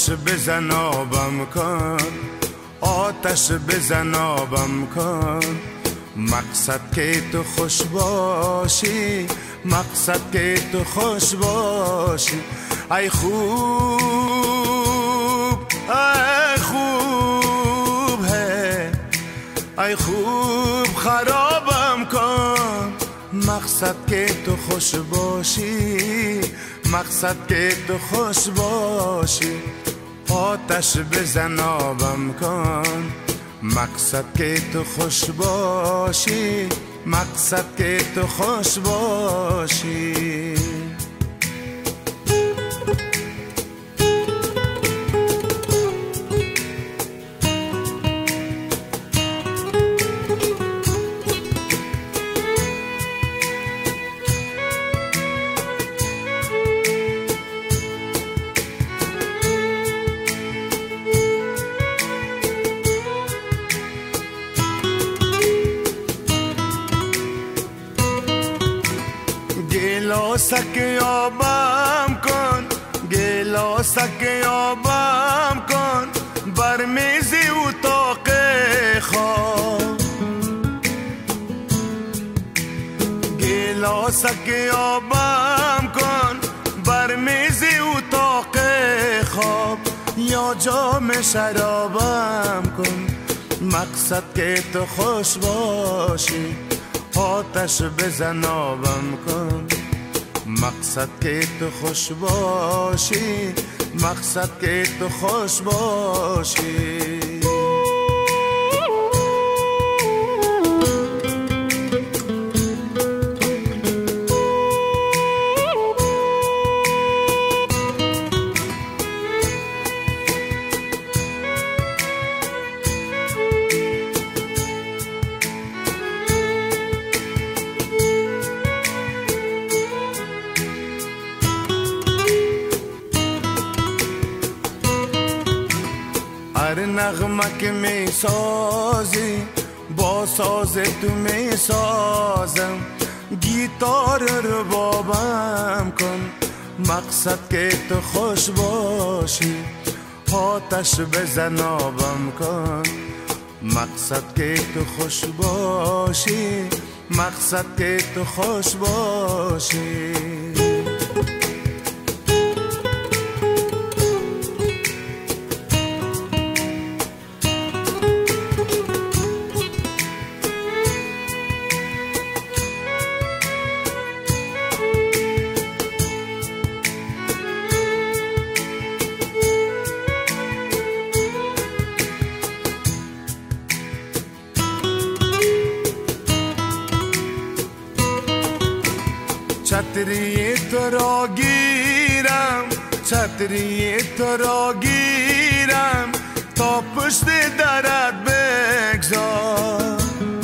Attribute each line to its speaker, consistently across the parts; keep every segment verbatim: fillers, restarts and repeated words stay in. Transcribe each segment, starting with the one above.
Speaker 1: آتش بزن آبم کن، آتش بزن آبم کن. مقصد که تو خوش باشی، مقصد که تو خوش باشی. ای خوب ای خوب ہے، ای خوب خرابم کن. مقصد که تو خوش باشی، مقصد که تو خوش باشی. آتش بزن آبم کن، مقصد که تو خوش باشی، مقصد که تو خوش باشی. گلاسک آبم کن، گلاسک آبم کن. بر میز اتاق خواب، گلاسک آبم کن. بر میز اتاق خواب یا جام شرابم کن. مقصد که تو خوش باشی، آتش بزن آبم کن. مقصد که تو خوش باشی، مقصد که تو خوش باشی. هر نغمک می سازی با ساز تو می سازم. گیتار رو بابم کن، مقصد که تو خوش باشی. آتش بزن آبم کن، مقصد که تو خوش باشی، مقصد که تو خوش باشی. छतरी तो रागीरम, छतरी तो रागीरम. تا پشت درت بگذار،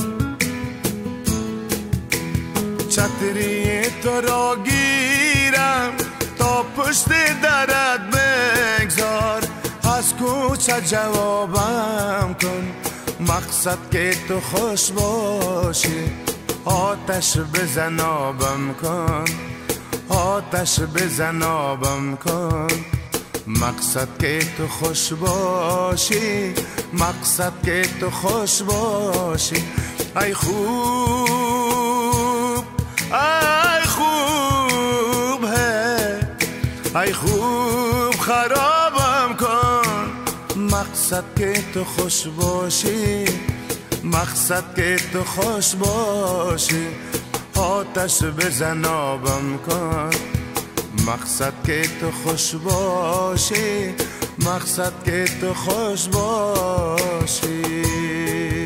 Speaker 1: छतरी تو راگیرم. تا پشت درت بگذار. از کوچه جوابم کن، مقصد که تو خوش باشی. آتش بزن آبم کن، آتش بزن آبم کن. مقصد که تو خوش باشی، مقصد که تو خوش باشی. ای خوب ای خوب ہے، ای خوب خرابم کن. مقصد که تو خوش باشی، مقصد که تو خوش باشی. آتش بزن آبم کن، مقصد که تو خوش باشی، مقصد که تو خوش باشی.